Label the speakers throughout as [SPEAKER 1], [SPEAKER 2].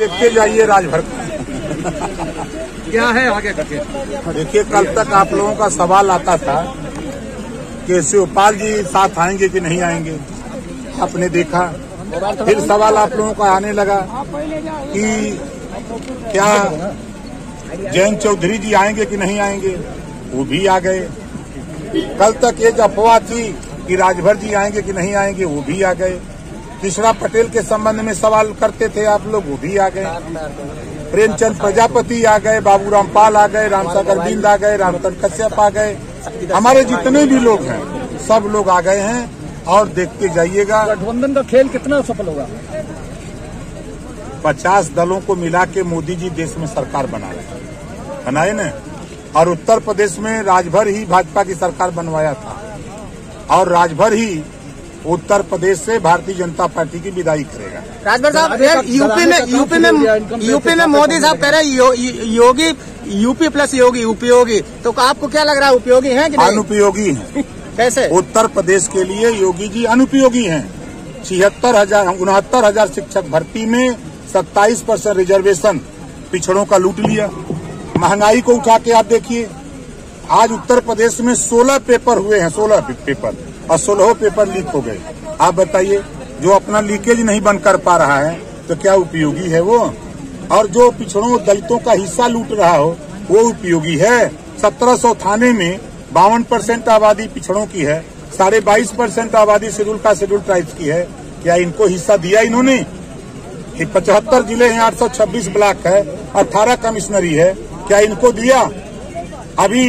[SPEAKER 1] देखते जाइए राजभर
[SPEAKER 2] क्या है आगे करके।
[SPEAKER 1] देखिए, कल तक आप लोगों का सवाल आता था कि शिवपाल जी साथ आएंगे कि नहीं आएंगे। आपने देखा, फिर सवाल आप लोगों का आने लगा कि क्या जयंत चौधरी जी आएंगे कि नहीं आएंगे। वो भी आ गए। कल तक एक अफवाह थी कि राजभर जी आएंगे कि नहीं आएंगे। वो भी आ गए। तीसरा पटेल के संबंध में सवाल करते थे आप लोग, वो भी आ गए। प्रेमचंद प्रजापति आ गए, बाबूराम पाल आ गए, रामसागर बिंद आ गए, रामचंद्र कश्यप आ गए। हमारे जितने भी लोग हैं सब लोग आ गए हैं। और देखते जाइएगा
[SPEAKER 2] गठबंधन का खेल कितना सफल होगा।
[SPEAKER 1] 50 दलों को मिला के मोदी जी देश में सरकार बना रहे हैं, बनाए न। और उत्तर प्रदेश में राजभर ही भाजपा की सरकार बनवाया था और राजभर ही उत्तर प्रदेश से भारतीय जनता पार्टी की विदाई करेगा।
[SPEAKER 3] राजभर साहब, यूपी में मोदी साहब कह रहे हैं योगी यूपी प्लस योगी उपयोगी, तो आपको क्या लग रहा है, उपयोगी है कि नहीं?
[SPEAKER 1] अनुपयोगी है।
[SPEAKER 3] कैसे?
[SPEAKER 1] उत्तर प्रदेश के लिए योगी जी अनुपयोगी हैं। 69,000 शिक्षक भर्ती में 27% रिजर्वेशन पिछड़ों का लूट लिया। महंगाई को उठा के आप देखिए, आज उत्तर प्रदेश में 16 पेपर हुए हैं, 16 पेपर, और 16 पेपर लीक हो गए। आप बताइए, जो अपना लीकेज नहीं बंद कर पा रहा है तो क्या उपयोगी है वो? और जो पिछड़ों दलितों का हिस्सा लूट रहा हो वो उपयोगी है? 1700 थाने में 52% आबादी पिछड़ों की है, 22.5% आबादी शेड्यूल ट्राइब्स की है। क्या इनको हिस्सा दिया इन्होंने? 75 जिले हैं, 826 ब्लॉक है, 18 कमिश्नरी है, क्या इनको दिया? अभी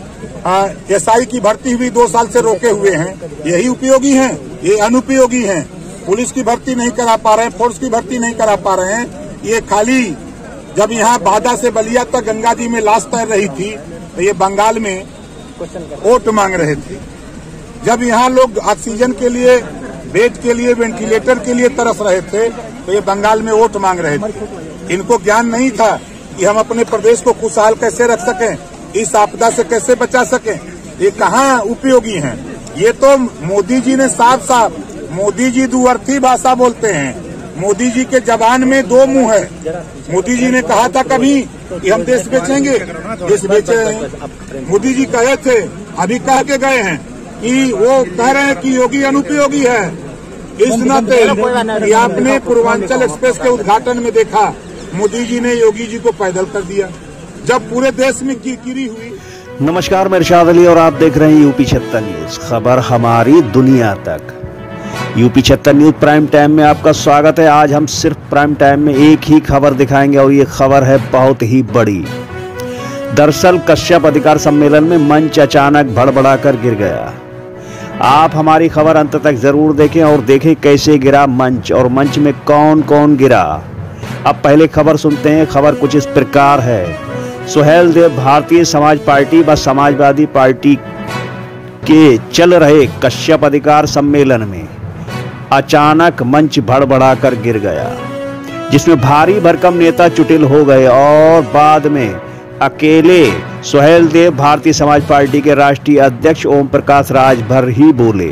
[SPEAKER 1] एसआई की भर्ती हुई 2 साल से रोके हुए हैं। यही उपयोगी हैं? ये अनुपयोगी हैं। पुलिस की भर्ती नहीं करा पा रहे हैं, फोर्स की भर्ती नहीं करा पा रहे हैं। ये खाली जब यहाँ बादा से बलिया तक गंगा जी में लाश तैर रही थी तो ये बंगाल में वोट मांग रहे थे। जब यहाँ लोग ऑक्सीजन के लिए, बेड के लिए, वेंटिलेटर के लिए तरस रहे थे तो ये बंगाल में वोट मांग रहे थे। इनको ज्ञान नहीं था कि हम अपने प्रदेश को खुशहाल कैसे रख सकें, इस आपदा से कैसे बचा सकें। ये कहाँ उपयोगी हैं? ये तो मोदी जी ने साफ साफ, मोदी जी दुअर्थी भाषा बोलते हैं। मोदी जी के जबान में 2 मुंह है। मोदी जी ने कहा था कभी कि हम देश बेचेंगे, देश बेचे हैं। मोदी जी कहे थे, अभी कह के गए हैं कि वो कह रहे हैं कि योगी अनुपयोगी है। इस नाते कि आपने पूर्वांचल एक्सप्रेस के उद्घाटन में देखा, मोदी जी ने योगी जी को पैदल कर दिया जब पूरे देश में किरकिरी हुई।
[SPEAKER 4] नमस्कार, मैं इरशाद अली और आप देख रहे हैं यूपी 76 न्यूज, खबर हमारी दुनिया तक। यूपी 76 न्यूज प्राइम टाइम में आपका स्वागत है। आज हम सिर्फ प्राइम टाइम में एक ही खबर दिखाएंगे और ये खबर है बहुत ही बड़ी। दरअसल कश्यप अधिकार सम्मेलन में मंच अचानक भड़बड़ाकर गिर गया। आप हमारी खबर अंत तक जरूर देखें और देखें कैसे गिरा मंच और मंच में कौन कौन गिरा। अब पहले खबर सुनते हैं। खबर कुछ इस प्रकार है। सुहेल देव भारतीय समाज पार्टी व समाजवादी पार्टी के चल रहे कश्यप अधिकार सम्मेलन में अचानक मंच भड़बड़ाकर गिर गया, जिसमें भारी भरकम नेता चुटिल हो गए और बाद में अकेले सुहेल देव भारतीय समाज पार्टी के राष्ट्रीय अध्यक्ष ओम प्रकाश राजभर ही बोले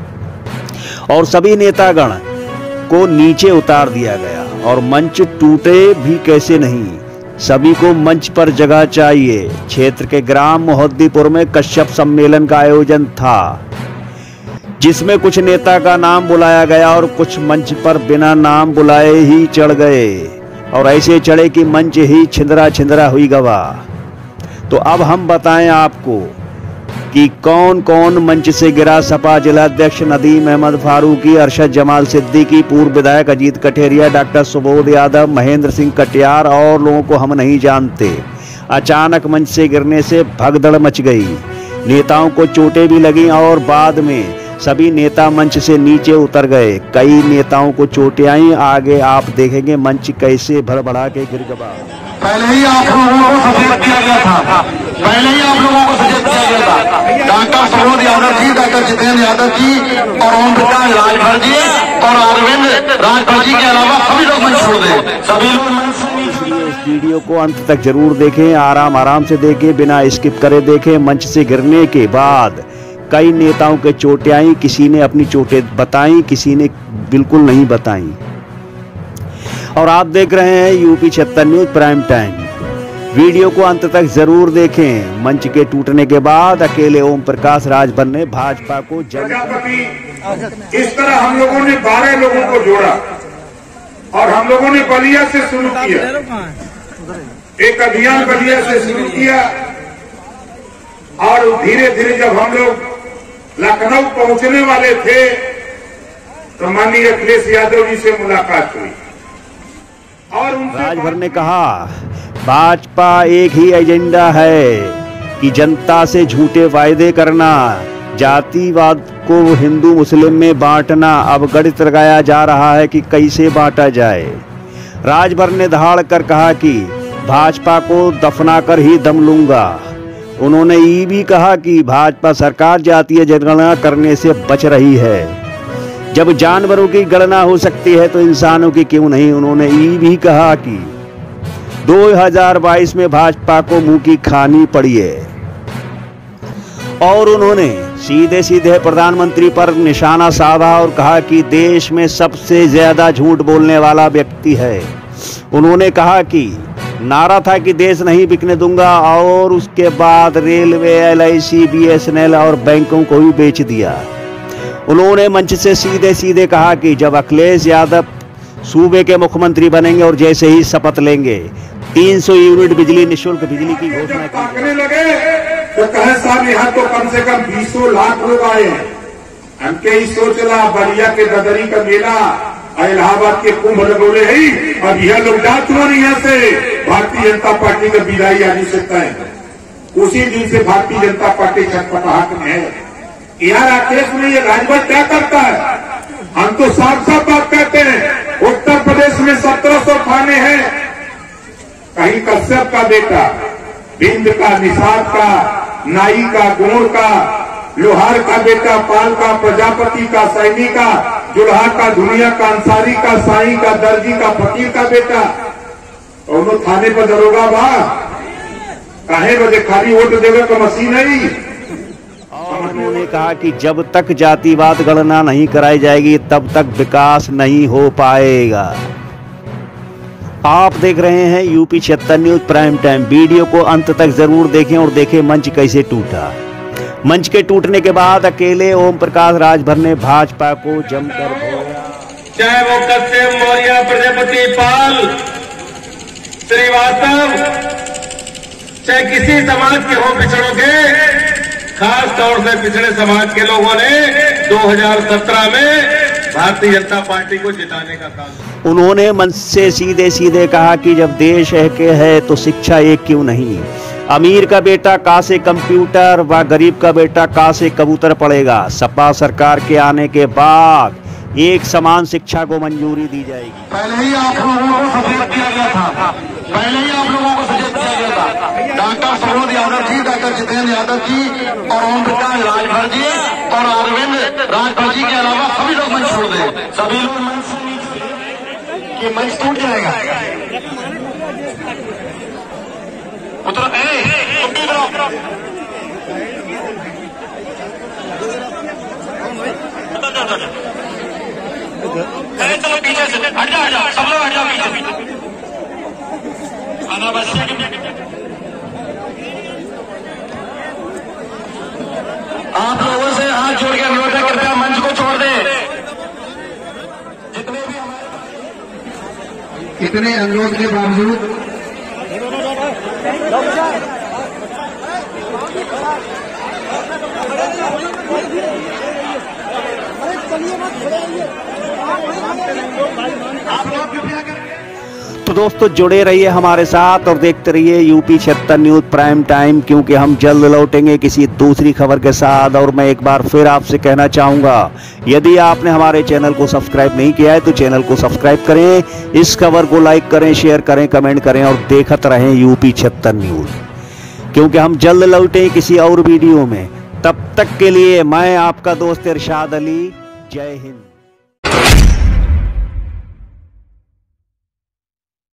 [SPEAKER 4] और सभी नेतागण को नीचे उतार दिया गया। और मंच टूटे भी कैसे नहीं, सभी को मंच पर जगह चाहिए। क्षेत्र के ग्राम मोहद्दीपुर में कश्यप सम्मेलन का आयोजन था, जिसमें कुछ नेता का नाम बुलाया गया और कुछ मंच पर बिना नाम बुलाए ही चढ़ गए और ऐसे चढ़े कि मंच ही छिंदरा छिंदरा हुई गवा। तो अब हम बताएं आपको कि कौन कौन मंच से गिरा। सपा जिलाध्यक्ष नदीम अहमद फारूकी, अरशद जमाल सिद्दीकी, पूर्व विधायक अजीत कठेरिया, डॉक्टर सुबोध यादव, महेंद्र सिंह कटियार और लोगों को हम नहीं जानते। अचानक मंच से गिरने से भगदड़ मच गई, नेताओं को चोटें भी लगीं और बाद में सभी नेता मंच से नीचे उतर गए। कई नेताओं को चोटें आई, आगे आप देखेंगे मंच कैसे भड़बड़ा के गिर गया।
[SPEAKER 5] पहले ही आप लोगों को सचेत किया गया था, डॉक्टर सुबोध यादव जी, डॉक्टर जितेंद्र यादव जी और ओम प्रकाश राजभर जी और अरविंद राजभर जी के अलावा सभी लोग मंच छोड़ दें। सभी लोग
[SPEAKER 4] इस वीडियो को अंत तक जरूर देखें, आराम से देखें, बिना स्किप करे देखें। मंच से गिरने के बाद कई नेताओं के चोटें आई, किसी ने अपनी चोटें बताई, किसी ने बिल्कुल नहीं बताई। और आप देख रहे हैं UP 76 news prime time. Video को अंत तक जरूर देखें। मंच के टूटने के बाद अकेले ओम प्रकाश राजभर ने भाजपा को
[SPEAKER 1] प्रजापति इस तरह हम लोगों ने 12 लोगों को जोड़ा और हम लोगों ने बलिया से शुरू किया, एक अभियान बलिया से शुरू किया और धीरे धीरे जब हम लोग लखनऊ पहुंचने वाले थे तो माननीय अखिलेश यादव जी से मुलाकात हुई और
[SPEAKER 4] राजभर ने कहा भाजपा एक ही एजेंडा है कि जनता से झूठे वायदे करना, जातिवाद को हिंदू मुस्लिम में बांटना। अब गणित लगाया जा रहा है कि कैसे बांटा जाए। राजभर ने धाड़ कर कहा कि भाजपा को दफना कर ही दम लूंगा। उन्होंने ये भी कहा कि भाजपा सरकार जातीय जनगणना करने से बच रही है। जब जानवरों की गणना हो सकती है तो इंसानों की क्यों नहीं। उन्होंने ये भी कहा कि 2022 में भाजपा को मुंह की खानी पड़ी है और उन्होंने सीधे सीधे प्रधानमंत्री पर निशाना साधा और कहा कि देश में सबसे ज्यादा झूठ बोलने वाला व्यक्ति है। उन्होंने कहा कि नारा था कि देश नहीं बिकने दूंगा और उसके बाद रेलवे, LIC, BSNL और बैंकों को भी बेच दिया। उन्होंने मंच से सीधे सीधे कहा कि जब अखिलेश यादव सूबे के मुख्यमंत्री बनेंगे और जैसे ही शपथ लेंगे 300 यूनिट बिजली निःशुल्क बिजली की घोषणा
[SPEAKER 1] की लगे तो कहे साहब यहाँ तो कम से कम 200 लाख लोग आए हैं। हम के ही सोच रहा बलिया के ददरी का मेला, इलाहाबाद के कुंभ लगोले है, अब यह लोग जा चुके यहाँ से भारतीय जनता पार्टी का विदाई आने से तय। उसी दिन से भारतीय जनता पार्टी छटपटाहट में है। यार अखिलेश में ये राजभर क्या करता है? हम तो साफ साफ बात कहते हैं, उत्तर प्रदेश में 1700 थाने हैं। कहीं कश्यप का बेटा, बिंद का, निषाद का, नाई का, गुण का, लोहार का बेटा, पाल का, प्रजापति का, सैनी का, जुल्हा का, दुनिया का, अंसारी का, साई का, दर्जी का, फकीर का बेटा, दोनों थाने पर दरोगा बा काहे बजे खाली वोट देवे का मशीन नहीं।
[SPEAKER 4] उन्होंने कहा कि जब तक जातिवाद गणना नहीं कराई जाएगी तब तक विकास नहीं हो पाएगा। आप देख रहे हैं UP 76 news prime time. Video को अंत तक जरूर देखें और देखें मंच कैसे टूटा। मंच के टूटने के बाद अकेले ओम प्रकाश राजभर ने भाजपा को जमकर धोया।
[SPEAKER 5] चाहे वो कश्यप, मौर्य, प्रजापति, पाल, श्रीवास्तव, चाहे किसी समाज के हो पिछड़ों के, खास तौर से पिछड़े समाज के लोगों ने 2017 में भारतीय जनता पार्टी को जिताने का काम।
[SPEAKER 4] उन्होंने मंच से सीधे सीधे कहा कि जब देश एक है तो शिक्षा एक क्यों नहीं। अमीर का बेटा कहाँ से कंप्यूटर व गरीब का बेटा कहाँ से कबूतर पड़ेगा। सपा सरकार के आने के बाद एक समान शिक्षा को मंजूरी दी जाएगी।
[SPEAKER 5] पहले ही आप लोगों को सचेत किया गया था, पहले ही आप लोगों को सचेत किया गया था। डॉक्टर सरोज यादव जी, डॉक्टर जितेंद्र यादव जी और ओम प्रकाश राजभर जी और अरविंद राजभर जी के अलावा सभी लोग मंच छोड़ दें। सभी लोग मंच से कि मंच टूट जाएगा। उतरो, चलो पीछे से हट जाओ, सब लोग हट जाओ पीछे। आप लोगों से हाथ जोड़ के अनुरोध है, कृपया मंच को छोड़ दें। जितने भी इतने अनुरोध के बावजूद
[SPEAKER 4] तो दोस्तों जुड़े रहिए हमारे साथ और देखते रहिए यूपी 76 न्यूज प्राइम टाइम, क्योंकि हम जल्द लौटेंगे किसी दूसरी खबर के साथ। और मैं एक बार फिर आपसे कहना चाहूंगा, यदि आपने हमारे चैनल को सब्सक्राइब नहीं किया है तो चैनल को सब्सक्राइब करें, इस खबर को लाइक करें, शेयर करें, कमेंट करें और देखते रहें यूपी 76 न्यूज, क्योंकि हम जल्द लौटें किसी और वीडियो में। तब तक के लिए मैं आपका दोस्त इरशाद अली। जय हिंद।